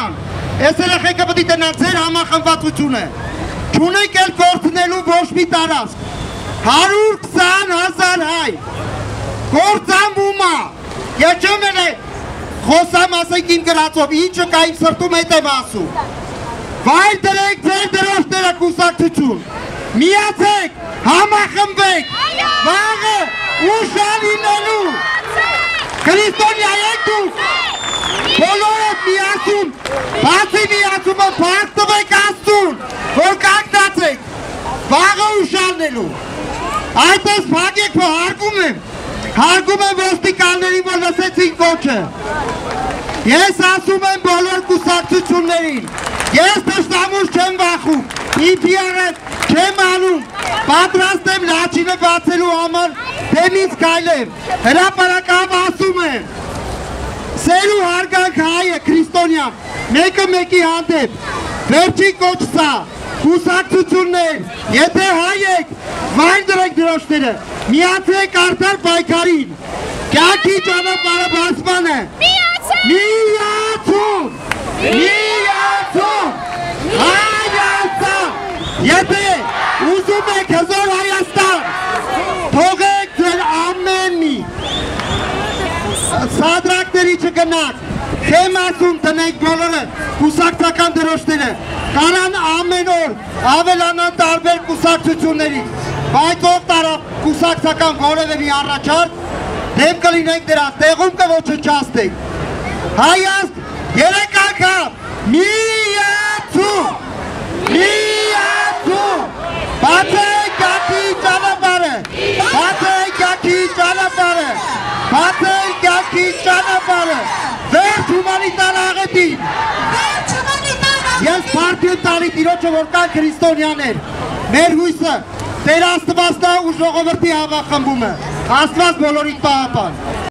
Սարգսյան, այս երեխեքը պետք է տնան ձեր համախմբվածությունը։ Չունեք էլ գործնելու ոչ մի տարածք։ 120,000 հայ գործանվում է։ Ես չեմ էլ խոսամ ասեք իմ գրածով, ինչը կա իմ սրտում հետ եմ ասում։ Վայր դրեք ձեր դրոշները կուսակցություն։ Միացեք, համախմբեք, վաղը ուշան լինելու։ Քրիստոնյա եք դուք, բոլորդ միացում, բացի միացումը փառք տվեք Աստծուն, որ կանգնացեք, վաղը ուշանելու։ Այդպես փակեք, հարգում եմ ոստիկաններին, որ լսեցին կոչը։ Ես ասում եմ բոլոր կուսակցություններին, ես թշնամուց չեմ վախում, իբիարը չեմ անում, պատրաստ եմ լաչինը բացելու համար դեմից քայլեմ, հրապարակավ ասում եմ, սեր ու հարգանք հայ է քրիստոնյան, մեկը մեկի հանդեպ, վերջին կոչ սա, կուսակցություններ, եթե հայ եք, վայր դրեք դրոշները, միացեք արդար պայքարին, կյանքի ճանապարհը բացման է, միացում, Հայաստան, եթե ուզում եք հզոր Հայաստան, թողեք ձեր ամեն մի սադրակների չգնաք, խեմ ասում տնեք բոլորը կուսակցական դրոշները, կարան ամեն օր ավելանան տարբեր կուսակցություններից, բայց ով տարավ կուսակցական որևէ մի առաջարկ, դեմ կլինենք դրա, տեղում կոչնչացնենք, Հայաստ, երեք անգամ, միացում, բացեք կյանքի ճանապարհը, վերջ հումանիտար աղետին, ես պարտիուն տալի տիրոջը, որ կան քրիստոնյաներ, մեր հույսը, Տեր Աստվածն է ու ժողովրդի համախմբումը, Աստված բոլորիդ պահապան։